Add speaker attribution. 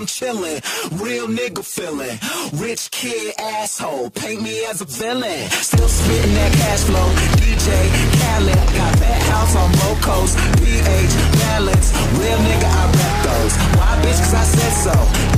Speaker 1: I'm chillin', real nigga feelin', rich kid asshole, paint me as a villain. Still spittin' that cash flow, DJ Khaled, got that house on Gold Coast, PH balance, real nigga I rap those. Why bitch? 'Cause I said so.